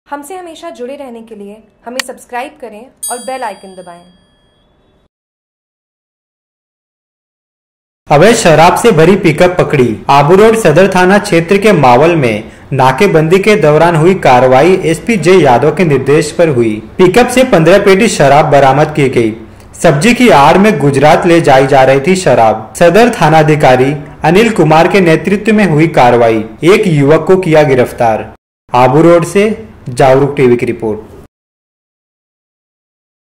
हमसे हमेशा जुड़े रहने के लिए हमें सब्सक्राइब करें और बेल आइकन दबाएं। अवैध शराब से भरी पिकअप पकड़ी। आबू रोड सदर थाना क्षेत्र के मावल में नाकेबंदी के दौरान हुई कार्रवाई एसपी जे यादव के निर्देश पर हुई। पिकअप से 15 पेटी शराब बरामद की गई। सब्जी की आड़ में गुजरात ले जाई जा रही थी शराब। सदर थानाधिकारी अनिल कुमार के नेतृत्व में हुई कार्रवाई। एक युवक को किया गिरफ्तार। आबू रोड से जागरूक टीवी की रिपोर्ट।